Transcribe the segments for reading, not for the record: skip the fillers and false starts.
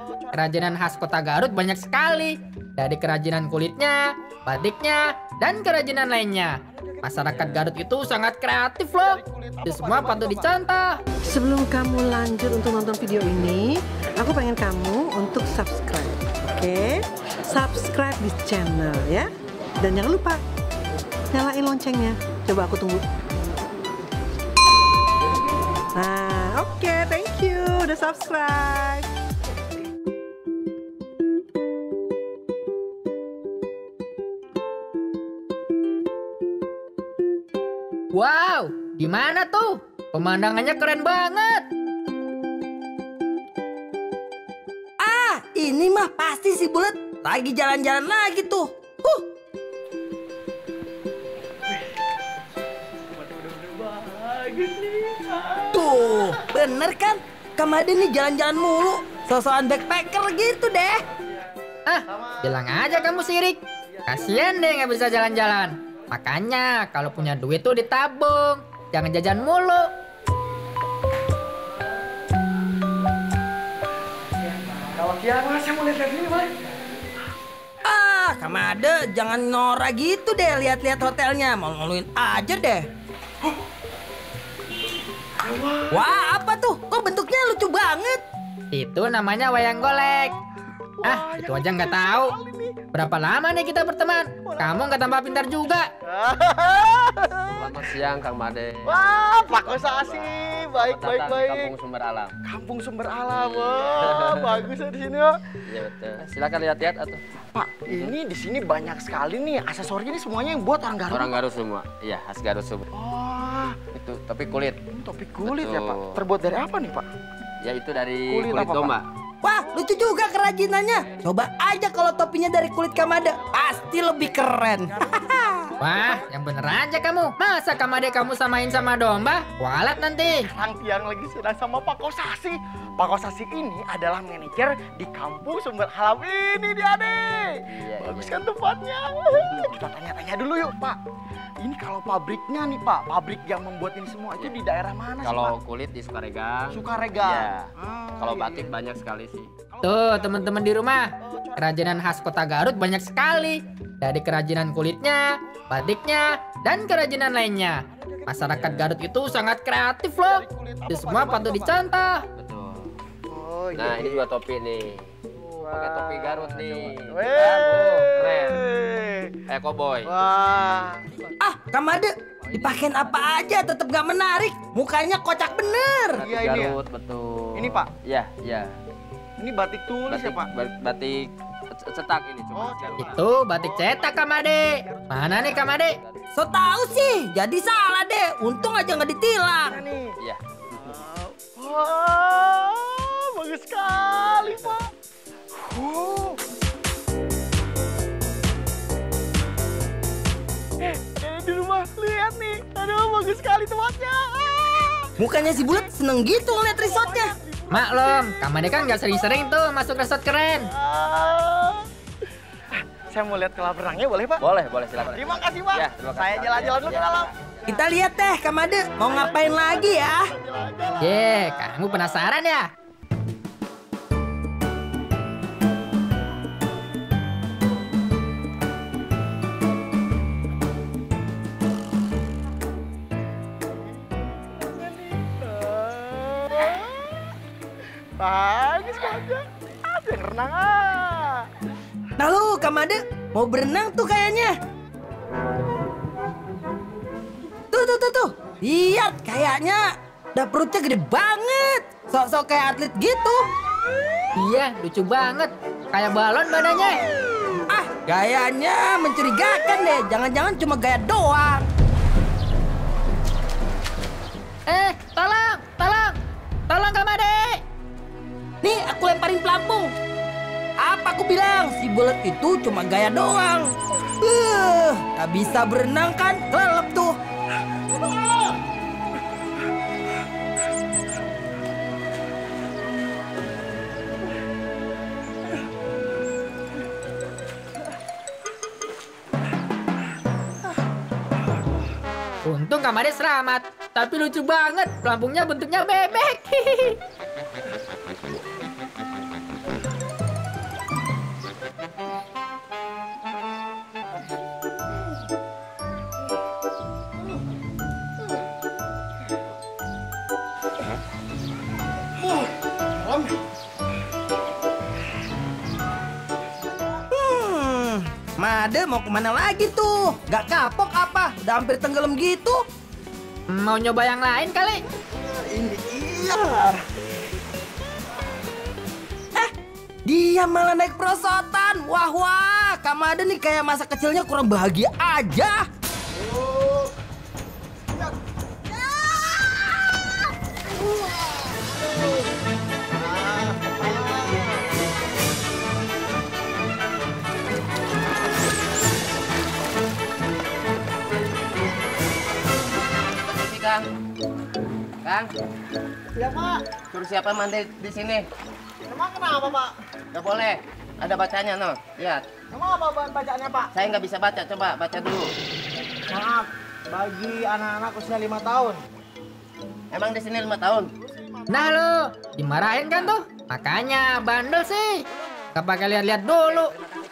kerajinan khas kota Garut banyak sekali. Dari kerajinan kulitnya, batiknya, dan kerajinan lainnya. Masyarakat Garut itu sangat kreatif loh. Itu semua patut dicontoh. Sebelum kamu lanjut untuk nonton video ini, aku pengen kamu untuk subscribe. Oke? Subscribe di channel ya. Dan jangan lupa nyalain loncengnya. Coba aku tunggu. Nah, oke, thank you udah subscribe. Wow, gimana tuh? Pemandangannya keren banget. Ah, ini mah pasti si Bulet lagi jalan-jalan lagi tuh. Tuh, bener kan? Kamade nih jalan-jalan mulu. Sosokan backpacker gitu deh. Ah, bilang aja kamu sirik. Kasian deh nggak bisa jalan-jalan. Makanya kalau punya duit tuh ditabung. Jangan jajan mulu. Kalau Kiara, saya mau lihat ini, Bang. Ah, Kamade jangan norak gitu deh lihat-lihat hotelnya. Malu-maluin aja deh. Wah, apa tuh? Kok bentuknya lucu banget? Itu namanya wayang golek. Ah, itu aja nggak tahu. Berapa lama nih kita berteman? Kamu nggak tambah pintar juga. Selamat siang, Kang Made. Wah, Pak Kosasi, baik. Kampung Sumber Alam. Kampung Sumber Alam, wah, bagus ya di sini ya. Iya betul. Silakan lihat-lihat atau. Pak, ini di sini banyak sekali nih aksesori ini semuanya yang buat orang Garut. Orang Garut semua. Iya, khas Garut semua. Oh, Itu topi kulit. topi kulit ya Betul. Pak. Terbuat dari apa nih Pak? Ya itu dari Kulit kulit apa, domba. Wah, lucu juga kerajinannya. Coba aja kalau topinya dari kulit Kamade, pasti lebih keren. Wah, yang bener aja kamu. Masa Kamade kamu samain sama domba? Walat nanti. Sekarang Tiang lagi sedang sama Pak Kosasi. Pak Kosasi ini adalah manajer di Kampung Sumber Alam ini dia deh. Iya, Bagus iya. kan tempatnya. Kita tanya-tanya dulu yuk Pak. Ini kalau pabriknya nih Pak, pabrik yang membuat ini semua itu di daerah mana sih Kalau Pak? kulit di Sukaregang. Sukaregang. Iya. Ah, Kalau iya, batik iya. banyak sekali sih. Tuh, teman-teman di rumah. Kerajinan khas kota Garut banyak sekali. Dari kerajinan kulitnya, batiknya, dan kerajinan lainnya. Masyarakat Garut itu sangat kreatif loh. Itu semua patut dicontoh. Betul. Oh, iya. Nah, ini juga topi nih. Pakai topi Garut nih. Weh. Kan, oh, keren. Koboi. Wah. Ah, Kamade, dipakein apa aja tetap gak menarik. Mukanya kocak bener. Batik Iya, ini ya? Garut, betul. Ini, Pak? Iya, iya. Ini batik tulis ya Pak? Batik cetak ini cuma. Oh, Garut. Itu batik cetak Kamade. Mana nih Kamade? So tau sih, jadi salah deh. Untung aja nggak ditilang. Nah, nih. Iya. Wah, bagus sekali Pak. Di rumah lihat nih, aduh bagus sekali tempatnya. Mukanya si Bulet seneng gitu ngeliat resortnya. Maklum, Kamade kan nggak sering-sering tuh masuk resort keren. Saya mau lihat kolam renangnya boleh Pak? Boleh, silakan. Terima kasih Pak. Ya, terima kasih. Saya jalan-jalan dulu ke dalam. Kita lihat deh, Kamade mau ngapain lagi ya? Ye, kamu penasaran ya? Bagus kolamnya. Ada yang renang ah. Nah lu, Kamade mau berenang tuh kayaknya. Tuh. Lihat, kayaknya udah perutnya gede banget. Sok-sok kayak atlet gitu. Iya, lucu banget. Kayak balon badannya. Ah, gayanya mencurigakan deh. Jangan-jangan cuma gaya doang. Tolong Kamade. Nih, aku lemparin pelampung. Apa aku bilang? Si Bulet itu cuma gaya doang. Gak bisa berenang kan? Kelelep tuh. Untung Kamade selamat. Tapi lucu banget. Pelampungnya bentuknya bebek. Made mau kemana lagi tuh? Gak kapok apa? Udah hampir tenggelam gitu. Mau nyoba yang lain kali? Ini iya. Dia malah naik perosotan. Wah wah, Kak Made nih kayak masa kecilnya kurang bahagia aja. Sini, Kang. Kang, Ya Pak. suruh siapa mandi di sini? Emang kenapa Pak? Gak boleh. Ada bacanya, no. Lihat. Emang apa bacaannya Pak? Saya nggak bisa baca. Coba baca dulu. Maaf, bagi anak-anak usia 5 tahun. Emang di sini 5 tahun? Nah lo, dimarahin kan tuh? Makanya bandel sih. Gak pakai lihat-lihat dulu.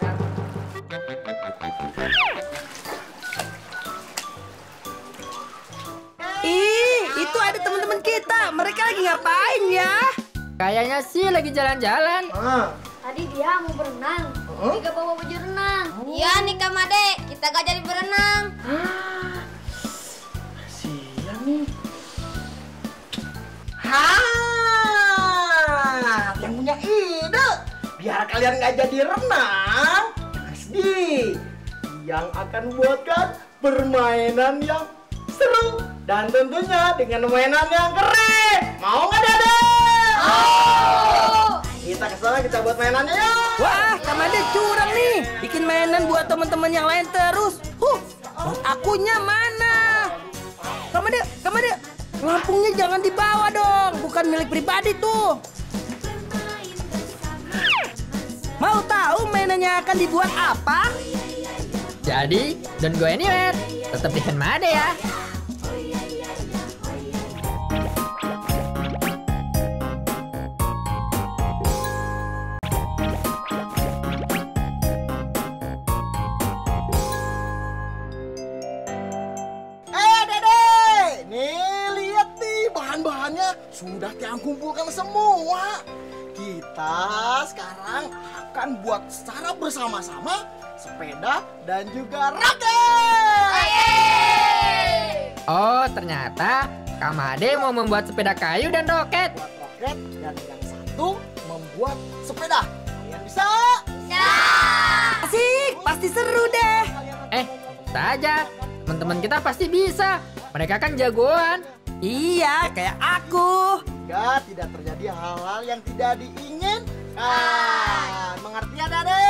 Ih, itu ada teman-teman kita. Mereka lagi ngapain ya? Kayaknya sih lagi jalan-jalan. Tadi dia mau berenang, tapi gak bawa baju renang. Iya nih Kak Made, kita gak jadi berenang. Sian nih. Yang punya ide. Biar kalian nggak jadi renang, Asdi yang akan buatkan permainan yang seru dan tentunya dengan mainan yang keren. Mau nggak Dede? Kita kesana kita buat mainannya ya. Wah, Kak Made curang nih. Bikin mainan buat teman-teman yang lain terus. Akunya mana? Kak Made, lampunya jangan dibawa dong. Bukan milik pribadi tuh. Mau tahu mainannya akan dibuat apa? Jadi, don't go anywhere. Tetap di Made ya. Dede, nih lihat nih bahan-bahannya sudah tiang kumpulkan semua. Kita sekarang akan buat secara bersama-sama sepeda dan juga roket. Oh, ternyata Kak Made mau membuat sepeda kayu dan roket. Buat roket dan yang satu membuat sepeda. Kalian bisa? Asik, pasti seru deh. Saja. Teman-teman kita pasti bisa. Mereka kan jagoan. Iya, kayak aku. Jika tidak terjadi hal-hal yang tidak diinginkan. Mengerti ya Dede?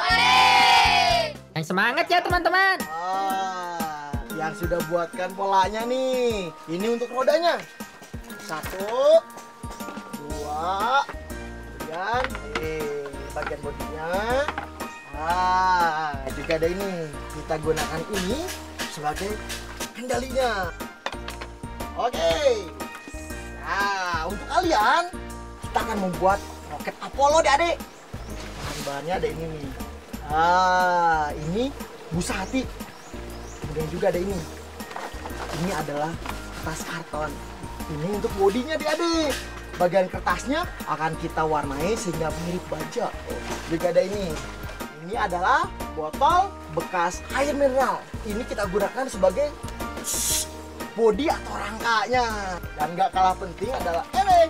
Yang semangat ya teman-teman. Yang sudah buatkan polanya nih. Ini untuk rodanya. 1, 2, kemudian bagian bodinya. Juga ada ini. Kita gunakan ini sebagai kendalinya. Oke. Nah, untuk kalian kita akan membuat roket Apollo deh adik. Bahan-bahannya ada ini nih. Ini busa hati. Kemudian juga ada ini. Ini adalah kertas karton. Ini untuk bodinya adik. Bagian kertasnya akan kita warnai sehingga mirip baja. Juga ada ini. Ini adalah botol bekas air mineral. Ini kita gunakan sebagai bodi atau rangkanya. Dan nggak kalah penting adalah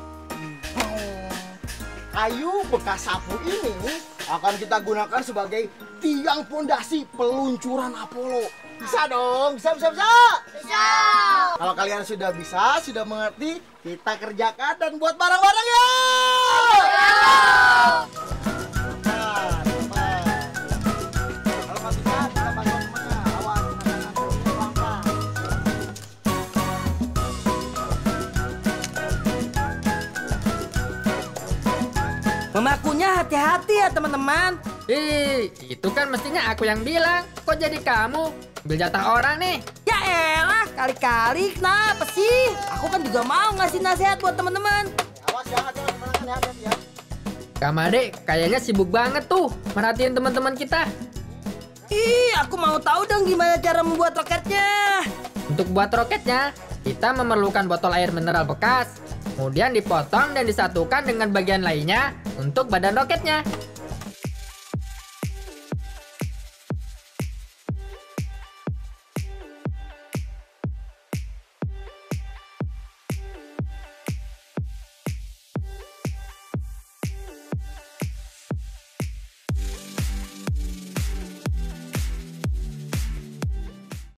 kayu bekas sapu ini akan kita gunakan sebagai tiang pondasi peluncuran Apollo. Bisa dong, bisa. Kalau kalian sudah bisa, sudah mengerti, kita kerjakan dan buat barang-barang ya. Kalau nggak bisa, kita bantu temannya. Awas, pelan-pelan. Memakunya hati-hati ya teman-teman. Itu kan mestinya aku yang bilang. Kok jadi kamu? Ambil jatah orang nih. Ya elah, kali-kali kenapa sih? Aku kan juga mau ngasih nasihat buat teman-teman. Awas, jangan ya. Kak Made kayaknya sibuk banget tuh merhatiin teman-teman kita. Aku mau tahu dong gimana cara membuat roketnya. Untuk buat roketnya, kita memerlukan botol air mineral bekas. Kemudian dipotong dan disatukan dengan bagian lainnya untuk badan roketnya.